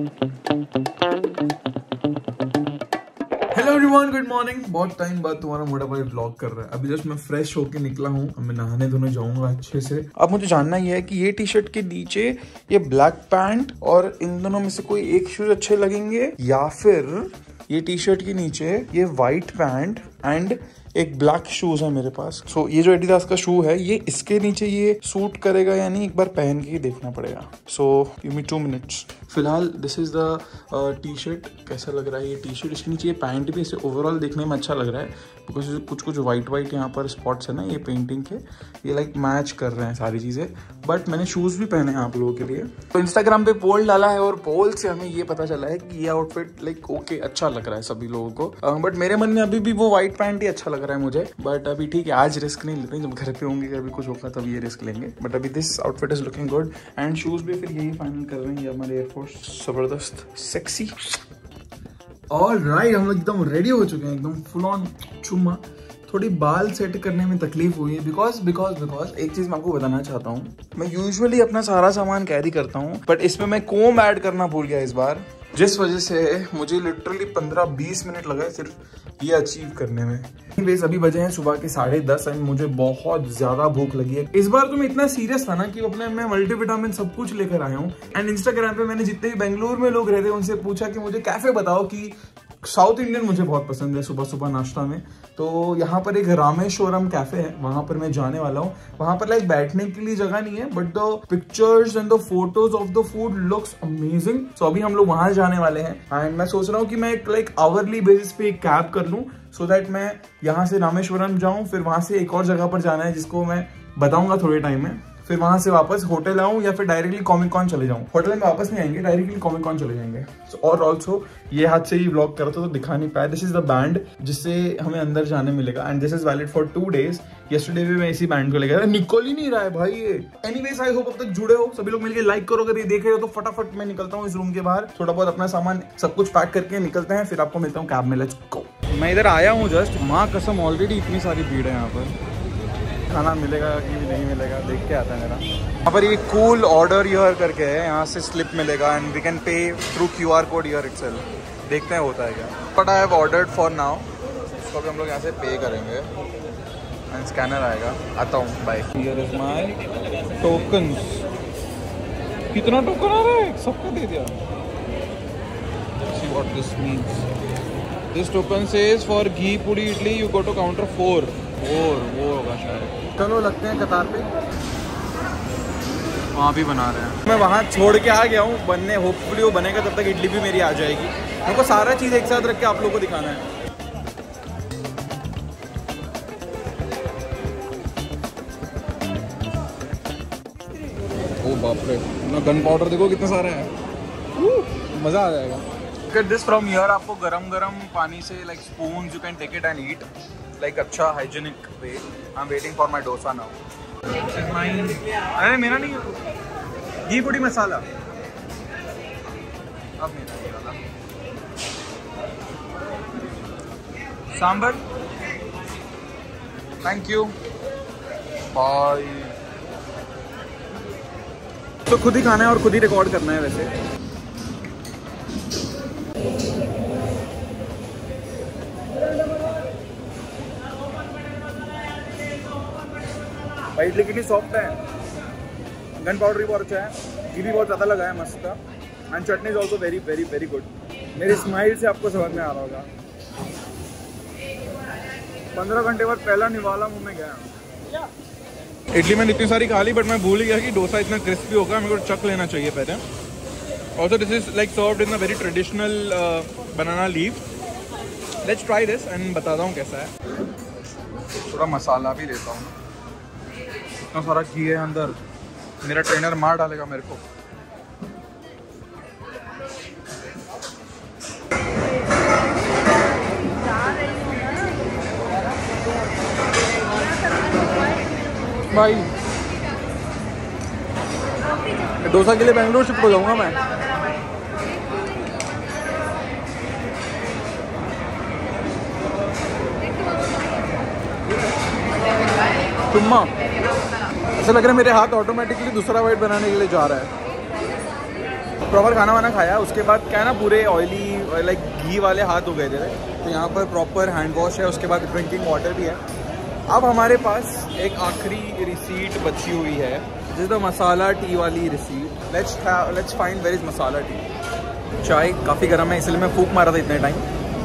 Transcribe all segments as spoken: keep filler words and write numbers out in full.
Hello everyone, good morning. बहुत time बाद तुम्हारा मोटा भाई व्लॉग कर रहा है। अभी जस्ट मैं फ्रेश होके निकला हूँ। अब मैं नहाने धोने जाऊंगा अच्छे से। अब मुझे जानना ही है कि ये टी शर्ट के नीचे ये ब्लैक पैंट और इन दोनों में से कोई एक शूज अच्छे लगेंगे, या फिर ये टी शर्ट के नीचे ये व्हाइट पैंट एंड एक ब्लैक शूज है मेरे पास। सो so, ये जो एडिडास का शू है ये इसके नीचे ये सूट करेगा या नहीं, एक बार पहन के ही देखना पड़ेगा। So give me two minutes. फिलहाल this is the T shirt. कैसा लग रहा है ये टी शर्ट? इसके नीचे ये पैंट भी इसे ओवरऑल देखने में अच्छा लग रहा है, बिकॉज कुछ कुछ वाइट वाइट यहाँ पर स्पॉट्स है ना ये पेंटिंग के, ये लाइक मैच कर रहे हैं सारी चीज़ें। बट मैंने शूज़ भी पहने हैं आप लोगों के लिए। तो इंस्टाग्राम पे पोल डाला है और पोल से हमें ये पता चला है कि ये आउटफिट लाइक ओके अच्छा लग रहा है सभी लोगों को। बट मेरे मन में अभी भी वो व्हाइट पैंट ही अच्छा लग रहा है मुझे। बट अभी ठीक है, आज रिस्क नहीं लेते, जब घर पे होंगे अभी कुछ होगा तब ये रिस्क लेंगे। बट अभी this outfit is looking good and shoes भी फिर यही फाइनल कर रहे हैं, ये हमारे एयरफोर्स जबरदस्त सेक्सी। ऑल राइट, हम लोग एकदम रेडी हो चुके हैं, एकदम फुल ऑन चुम्मा। थोड़ी बाल सेट करने में तकलीफ हुई है बिकॉज बिकॉज बिकॉज एक चीज मैं आपको बताना चाहता हूँ। मैं यूजुअली अपना सारा सामान कैरी करता हूँ, बट इसमें मैं कोम ऐड करना भूल गया इस बार, जिस वजह से मुझे लिटरली पंद्रह बीस मिनट लगा सिर्फ ये अचीव करने में। Anyways, अभी बजे हैं सुबह के साढ़े दस एंड मुझे बहुत ज्यादा भूख लगी है। इस बार तो मैं इतना सीरियस था ना कि अपने मैं मल्टीविटामिन सब कुछ लेकर आया हूँ। एंड इंस्टाग्राम पे मैंने जितने भी बेंगलुरु में लोग रहते हैं उनसे पूछा कि मुझे कैफे बताओ कि साउथ इंडियन मुझे बहुत पसंद है सुबह सुबह नाश्ता में। तो यहाँ पर एक रामेश्वरम कैफे है, वहां पर मैं जाने वाला हूँ। वहां पर लाइक बैठने के लिए जगह नहीं है, but the pictures and the photos of the food looks amazing. So अभी हम लोग वहां जाने वाले हैं एंड मैं सोच रहा हूँ कि मैं एक लाइक आवरली बेसिस पे एक कैब कर लूँ, सो दैट मैं यहाँ से रामेश्वरम जाऊँ, फिर वहां से एक और जगह पर जाना है जिसको मैं बताऊंगा थोड़े टाइम में, फिर वहां से वापस होटल आऊं या फिर डायरेक्टली कॉमिक कॉन चले जाऊं। होटल में वापस नहीं आएंगे, डायरेक्टली कॉमिक कॉन चले जाएंगे। so, और ऑल्सो ये हाथ से ही व्लॉग करता तो दिखा नहीं पाया। दिस इज द बैंड जिससे हमें अंदर जाने मिलेगा and this is valid for two days. Yesterday भी मैं इसी बैंड को लेकर निकल ही नहीं रहा है भाई ये। एनीवेज, आई होप अब तक जुड़े हो सभी लोग, मिलकर लाइक करो। अगर ये देख रहे हो तो फटाफट मैं निकलता हूँ इस रूम के बाहर, थोड़ा बहुत अपना सामान सब कुछ पैक करके निकलते हैं, फिर आपको मिलता हूँ कैब में। Let's go. मैं इधर आया हूँ जस्ट, माँ कसम ऑलरेडी इतनी सारी भीड़ है यहाँ पर। खाना मिलेगा कि नहीं मिलेगा देख के आता है मेरा। यहाँ पर ये कूल ऑर्डर यूर करके है, यहाँ से स्लिप मिलेगा and we can pay through Q R code your itself. देखते हैं होता है क्या। But I have ordered for now, इसको अभी हम लोग यहाँ से पे करेंगे एंड स्कैनर आएगा। आता हूँ, bye. Here is my tokens. कितना टोकन आ रहा है? सबको दे दिया। See what this means. This token says for ghee puri idli you go to counter four. और वो होगा शायद। चलो लगते हैं कतार पे, वहाँ भी बना रहे हैं। मैं वहाँ छोड़ के आ गया हूँ बनने, होपफुली वो बनेगा, तब तक इडली भी मेरी आ जाएगी। मेरे को सारा चीज़ एक साथ रख के आप लोगों को दिखाना है। ओ बाप रे, ना गन पाउडर देखो कितना सारा है, मज़ा आ जाएगा। Get this from here, आपको गरम गरम पानी से like spoon you can take it and eat like अच्छा hygienic way. I am waiting for my dosa now. अरे मेरा नहीं है घी पूड़ी मसाला, अब मेरा ये वाला सांबर। Thank you, bye. तो खुद ही खाना है और खुद ही रिकॉर्ड करना है वैसे। इडली कितनी सॉफ्ट है, गन पाउडर भी बहुत अच्छा है, घी भी बहुत ज़्यादा लगा है, मस्त का। And chutney is also very very very good. मेरी स्माइल से आपको समझ में आ रहा होगा। पंद्रह घंटे बाद पहला निवाला मुंह में गया। इडली मैंने इतनी सारी खा ली, बट मैं भूल गया कि डोसा इतना क्रिस्पी होगा, मेरे को चख लेना चाहिए पहले। Also this is like served in a very traditional banana leaf. Let's try this and बताता हूँ कैसा है। थोड़ा मसाला भी लेता हूँ, इतना सारा घी है अंदर, मेरा ट्रेनर मार डालेगा मेरे को। भाई डोसा के लिए बेंगलोर शिफ्ट हो जाऊंगा मैं। चुम्मा ऐसा लग रहा है मेरे हाथ ऑटोमेटिकली दूसरा वाइट बनाने के लिए जा रहा है। प्रॉपर खाना वाना खाया, उसके बाद क्या है ना पूरे ऑयली लाइक घी वाले हाथ हो गए थे, तो यहाँ पर प्रॉपर हैंड वॉश है, उसके बाद ड्रिंकिंग वाटर भी है। अब हमारे पास एक आखिरी रिसीट बची हुई है, जिस द मसाला टी वाली receipt. Let's let's find where is masala tea. चाय काफ़ी गर्म है इसलिए मैं फूक मारा था इतने टाइम।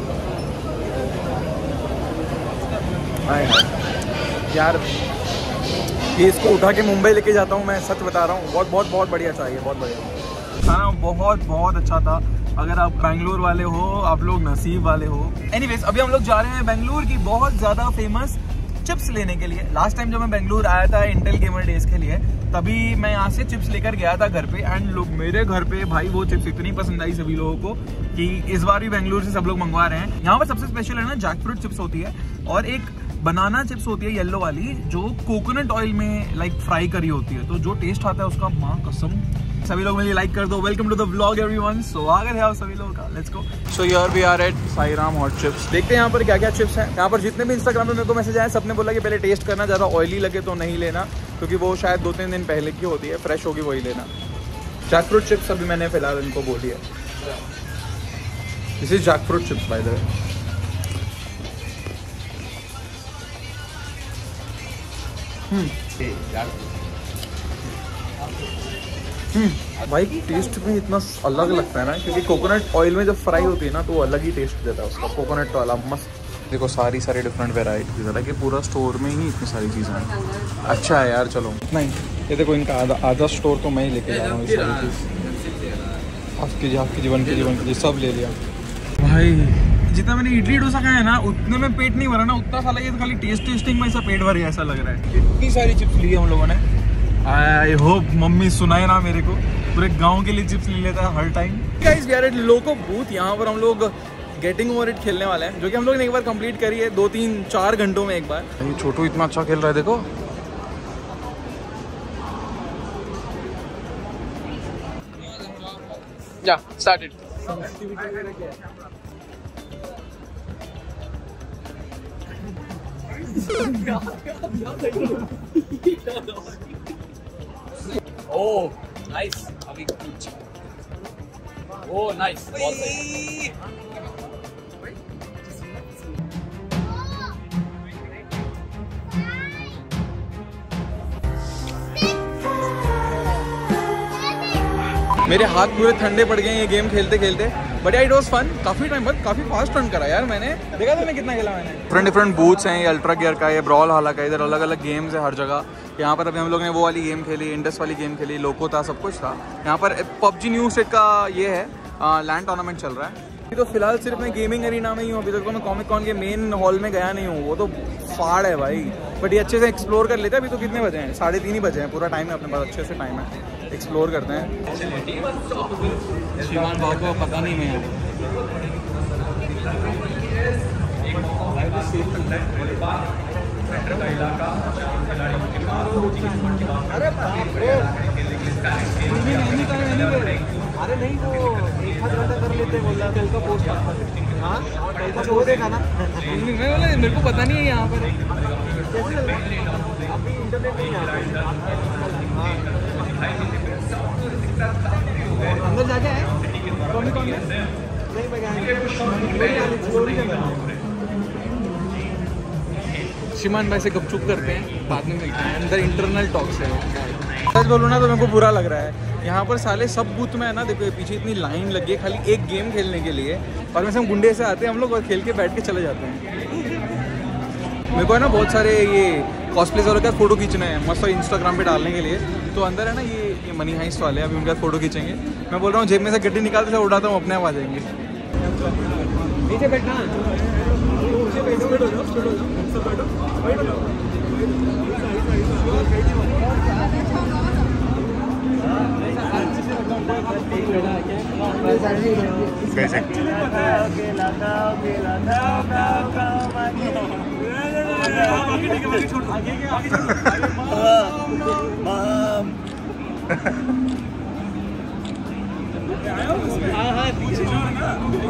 यार ये इसको उठा के मुंबई लेके जाता हूँ मैं, सच बता रहा हूँ, बहुत बहुत बहुत बढ़िया चाय है, बहुत बढ़िया खाना, बहुत बहुत अच्छा था। अगर आप बेंगलोर वाले हो, आप लोग नसीब वाले हो। एनीवेज अभी हम लोग जा रहे हैं बेंगलोर की बहुत ज़्यादा फेमस चिप्स लेने के लिए। लास्ट टाइम जब मैं बेंगलोर आया था इंटेल गेमर डेज के लिए, तभी मैं यहाँ से चिप्स लेकर गया था घर पे, एंड लोग मेरे घर पे भाई वो चिप्स इतनी पसंद आई सभी लोगों को कि इस बार भी बेंगलोर से सब लोग मंगवा रहे हैं। यहाँ पर सबसे स्पेशल है ना जैक फ्रूट चिप्स होती है, और एक बनाना चिप्स होती है येलो वाली, जो कोकोनट ऑयल में लाइक फ्राई करी होती है, तो जो टेस्ट आता है उसका माँ कसम। सभी लोग मेरे लाइक कर दो। Welcome to the vlog everyone. स्वागत है आप सभी लोगों का, let's go. So here we are at Sairam hot chips. देखते हैं यहाँ पर क्या क्या चिप्स हैं। यहाँ पर जितने भी इंस्टाग्राम पे मेरे को मैसेज आए, सबने बोला कि पहले टेस्ट करना, ज़्यादा ऑयली लगे तो नहीं लेना, क्योंकि वो शायद दो तीन दिन पहले की होती है, फ्रेश होगी वही लेना। जैक फ्रूट चिप्स अभी मैंने फिलहाल इनको बोली है। This is jack fruit chips by the way. हम्म भाई टेस्ट में इतना अलग लगता है ना, क्योंकि कोकोनट ऑयल में जब फ्राई होती है ना तो वो अलग ही टेस्ट देता है उसका, कोकोनट वाला मस्त। देखो सारी सारी डिफरेंट वेराइटीज है, कि पूरा स्टोर में ही इतनी सारी चीज़ें हैं। अच्छा है यार, चलो नहीं ये देखो इनका आधा आधा स्टोर तो मैं ही लेके जा रहा हूँ। ये सारी चीज़ हाफ के जी हाफ के जी वन के जी वन के जी सब ले लिया भाई। जितना मैंने इडली डोसा खाया है ना उतने में पेट नहीं भरा ना, उतना साला ये तो खाली टेस्ट टेस्टिंग में ऐसा पेट भर गया ऐसा लग रहा है। इतनी सारी चिप्स ली है हम लोगों ने। आई होप मम्मी सुनाए ना मेरे को, पूरे गांव के लिए चिप्स ले लेता है हर time. Guys we are at loco booth. यहाँ पर हम लोग गेटिंग ओवर इट खेलने वाले हैं, जो कि हम लोग ने एक बार कंप्लीट करी है, दो तीन चार घंटों में एक बार। ये छोटू इतना अच्छा खेल रहा है देखो। या स्टार्टेड। Oh, nice. अभी कुछ। Oh, nice. बहुत सही। मेरे हाथ पूरे ठंडे पड़ गए ये गेम खेलते खेलते, बट इट वाज फन। काफी टाइम बाद काफी फास्ट रन करा यार मैंने। देखा तुमने कितना खेला मैंने। डिफरेंट डिफरेंट बूथ्स हैं, ये अल्ट्रा गियर का, ये ब्रॉल हाला का, इधर अलग अलग गेम्स है हर जगह। यहाँ पर अभी हम लोग ने वो वाली गेम खेली, इंडस वाली गेम खेली, लोको था, सब कुछ था। यहाँ पर पबजी न्यू सेट का ये है लैंड टूर्नामेंट चल रहा है। अभी तो फिलहाल सिर्फ मैं गेमिंग एरिना में ही हूँ, अभी तक तो मैं कॉमिक कॉन के मेन हॉल में गया नहीं हूँ, वो तो फाड़ है भाई। बट ये अच्छे से एक्सप्लोर कर लेते हैं। अभी तो कितने बजे हैं? साढ़े तीन ही बजे हैं, पूरा टाइम है अपने पास, अच्छे से टाइम है, एक्सप्लोर करते हैं। श्रीमान बाबू को पता नहीं मैं अरे नहीं वो एक हाथ घंटा कर लेते बोल रहा कल का पोस्ट। हाँ कल का शो देखा ना। मेरे को पता नहीं है यहाँ पर कैसे अभी इंटरनेट नहीं आ रहा। अंदर जाके आए कौन कौन नहीं श्रीमान भाई से गपचुप करते हैं, बाद में मिलते हैं, अंदर इंटरनल टॉक्स है। सच बोलूँ ना तो मेरे को बुरा लग रहा है, यहाँ पर साले सब बूथ में है ना, देखो पीछे इतनी लाइन लगी है खाली एक गेम खेलने के लिए, और वैसे हम गुंडे से आते हैं हम लोग और खेल के बैठ के चले जाते हैं। मेरे को है ना बहुत सारे ये कॉस्प्लेस वालों का फोटो खींचना है मस्त इंस्टाग्राम पे डालने के लिए, तो अंदर है ना ये ये मनी हाइस्ट वाले, अभी उनका फोटो खींचेंगे। मैं बोल रहा हूँ जेब में से गड्डी निकालते से उड़ाता हूँ, अपने आप आ जाएंगे। नीचे बैठना, नीचे बैठो बैठो बैठो बैठो।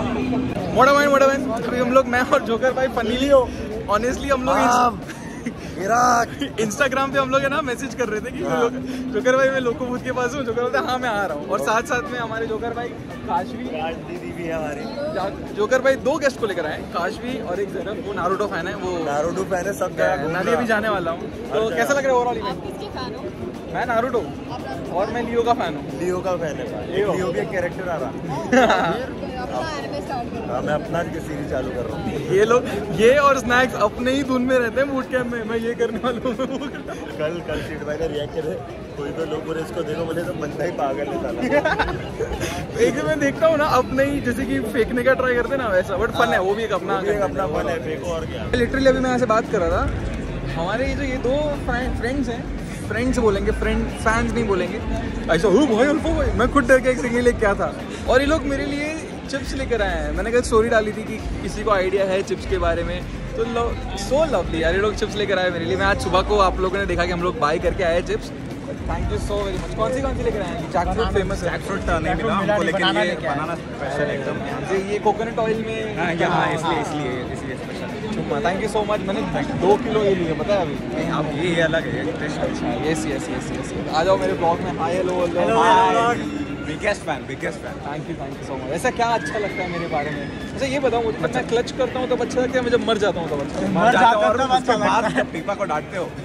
मोड़ा मैन मोड़ा मैन अभी हम लोग, मैं और जोकर भाई फनीली हो ऑनेस्टली हम लोग इंस्टाग्राम पे हम लोग है ना मैसेज कर रहे थे कि जोकर भाई मैं लोको बूथ के पास हूँ। जोकर बोलता है हाँ मैं आ रहा हूँ। और साथ साथ में हमारे जोकर भाई काशवी दीदी भी है हमारी। जोकर भाई दो गेस्ट को लेकर आए, काशवी और एक जरा वो नारुतो फैन है, वो नारुतो फैन है सब। मैं भी अभी जाने वाला हूँ। तो कैसा लग रहा है ओवरऑल इवेंट? किसके फैन हो? मैं नारुतो और मैं लियो का फैन हूँ। लियो का फैन है। लियो भी एक कैरेक्टर आ रहा अपना एनिमे स्टार्ट कर। हाँ, मैं अपना सीरीज चालू कर रहा हूँ। ये लोग ये और स्नैक्स अपने ही धुन में रहते हैं बूट कैंप में। मैं ये करने वाला हूँ। कल कल सीट भाई ने रिएक्ट करे, कोई तो लोग बोले इसको देखो, बोले तो बंदा ही पागल है साला। एक मैं देखता हूँ ना अपने ही जैसे कि फेंकने का ट्राई करते हैं ना वैसा, बट फन है वो भी एक अपना एक अपना फन है। फेंको और क्या। लिटरली अभी मैं यहाँ से बात कर रहा था, हमारे ये जो ये दो फ्रेंड्स हैं, फ्रेंड्स बोलेंगे, फ्रेंड फैंस नहीं बोलेंगे ऐसा। हो भाई अल्फा भाई, मैं खुद डर के एक सिंगल लेके क्या था। और ये लोग मेरे लिए चिप्स लेकर आए हैं। मैंने कल स्टोरी डाली थी कि किसी को आइडिया है चिप्स के बारे में, तो लो सो लवली यार, ये लोग चिप्स लेकर आए मेरे लिए। मैं आज सुबह को आप लोगों ने देखा कि हम लोग बाय करके आए chips. Thank you so very much. कौन सी कौन सी लेकर आए हैं? जैकफ्रूट फेमस है। जैकफ्रूट नहीं मिला हमको, लेकिन ये बनाना स्पेशल एकदम। ये ये कोकोनट ऑयल में हाँ यहाँ इसलिए इसलिए इसलिए special. Thank you so much. मैंने दो किलो ये लिए, पता है अभी। नहीं अब ये अलग है taste. Yes yes yes yes. आ जाओ मेरे ब्लॉग में। Hi hello hello. Biggest fan biggest fan. Thank you thank you so much. ऐसा क्या अच्छा लगता है मेरे बारे में? अच्छा ये बताओ मुझे, मैं क्लच करता हूँ तब अच्छा लगता है, मैं जब मर जाता हूँ तब अच्छा मर जाते हो और उसके बाद जब पीपा को डांटते हो।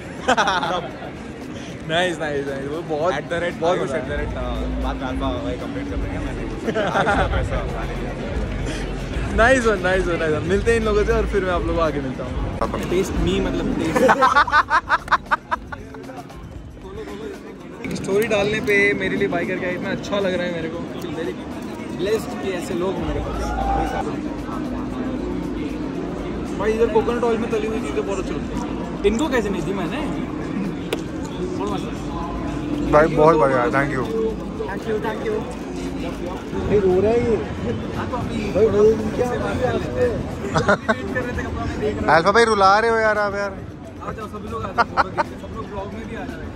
Nice nice nice. वो बहुत एट द रेट बहुत बहुत एट द रेट बात अल्फा भाई कंप्लीट कर देंगे। मैंने पैसा nice one nice one nice one. मिलते हैं इन लोगों से और फिर मैं आप लोगों को आगे मिलता हूँ। टेस्ट मी मतलब टेस्ट। स्टोरी डालने पे मेरे लिए बाय करके आया, इतना अच्छा लग रहा है मेरे को। वेरी ब्लेस्ड कि ऐसे लोग मेरे पास। भाई इधर कोकोनट ऑयल में तली हुई चीज़ें बहुत अच्छी लगती है। इनको कैसे नहीं दी मैंने? भाई बहुत बढ़िया, thank you. Thank you thank you. भाई रो रहा है ये भाई, रो क्या अल्फा भाई रुला रहे हो यार आप यार। आ जाओ सभी लोग, आ जाओ सब लोग ब्लॉग में भी आ जाएंगे।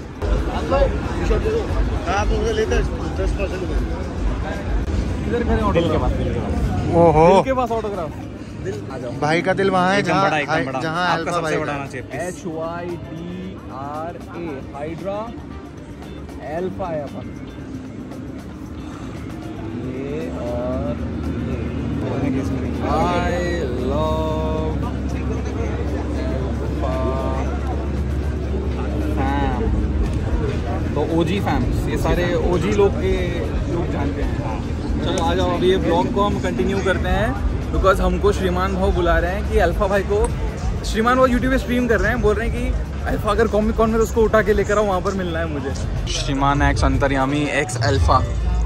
आप मुझे लेते दस परसेंट इधर खड़े ऑटोग्राफ। ओहो दिल के पास ऑटोग्राफ। भाई का दिल वहाँ है एकदम जहाँ बड़ा एकदम बड़ा। जहाँ आपका अल्फा सबसे भाई बड़ा का। आना चाहिए please। H Y D R A Hydra Alpha है अपन। ये और ये आई लव फैम। तो ओजी फैम्स, ये सारे ओजी लोग के लोग जानते हैं। चलो आ जाओ, अभी ये ब्लॉग को हम कंटिन्यू करते हैं बिकॉज हमको श्रीमान भाव बुला रहे हैं कि अल्फा भाई को, श्रीमान वो यूट्यूब पे स्ट्रीम कर रहे हैं, बोल रहे हैं कि अल्फा अगर कॉमिक कॉन में तो उसको उठा के लेकर आओ, वहाँ पर मिलना है मुझे। श्रीमान एक्स अंतर्यामी एक्स अल्फा।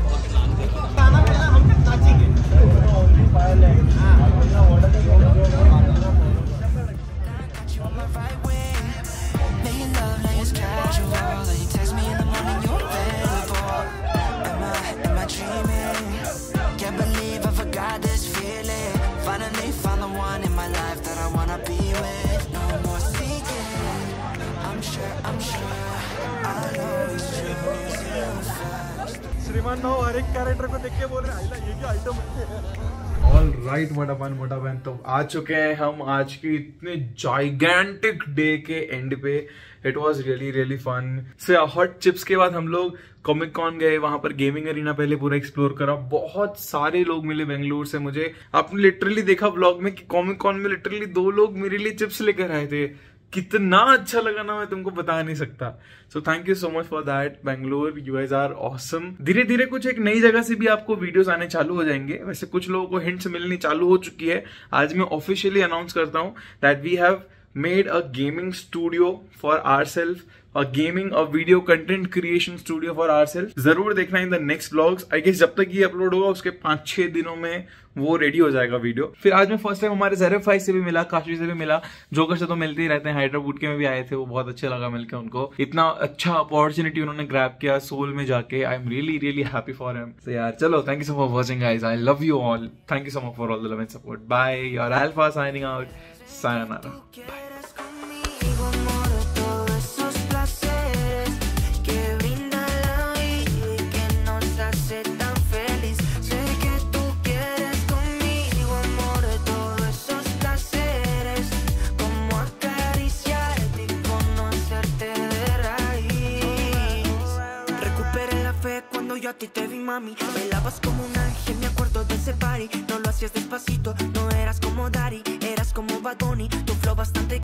श्रीमान भाव हर एक कैरेक्टर को देख के बोल रहे हैं ये क्या आइटम है। ऑल राइट मोटा बहन मोटा बहन, तो आ चुके हैं हम आज की इतने जाइगेंटिक डे के एंड पे। It was really really fun. So hot chips के बाद हम लोग कॉमिक कॉन गए, वहां पर गेमिंग अरीना पहले पूरा एक्सप्लोर करा। बहुत सारे लोग मिले बेंगलुरु से मुझे। आपने लिटरली देखा व्लॉग में कि कॉमिक कॉन में लिटरली दो लोग मेरे लिए चिप्स लेकर आए थे। कितना अच्छा लगा ना, मैं तुमको बता नहीं सकता। So thank you so much for that Bengaluru, you guys are awesome. धीरे धीरे कुछ एक नई जगह से भी आपको वीडियोस आने चालू हो जाएंगे। वैसे कुछ लोगों को हिंट्स मिलनी चालू हो चुकी है। आज मैं ऑफिशियली अनाउंस करता हूँ that we have made a gaming studio for ourselves, a gaming a video content creation studio for ourselves. जरूर देखना in the next vlogs. I guess जब तक ये अपलोड होगा उसके पांच छह दिनों में वो रेडी हो जाएगा वीडियो। फिर आज मैं फर्स्ट टाइम हमारे ज़ेरफ भाई से भी मिला, काशी से भी मिला, जोकर से तो मिलते ही रहते हैं। हाइड्राबूट के में भी आए थे, वो बहुत अच्छा लगा मिलकर उनको। इतना अच्छा अपॉर्चुनिटी उन्होंने ग्रैब किया सोल में जाके। I am really really happy for him. So यार चलो, thank you so much for watching guys. I love you all. Thank you so much for all the love and support. Bye. Your Alpha signing out. Sayonara. Bye. te vi, mami. Bailabas como un ángel, me acuerdo de ese party. No lo hacías despacito, no eras como Daddy, eras como Bad Bunny. Tu flow bastante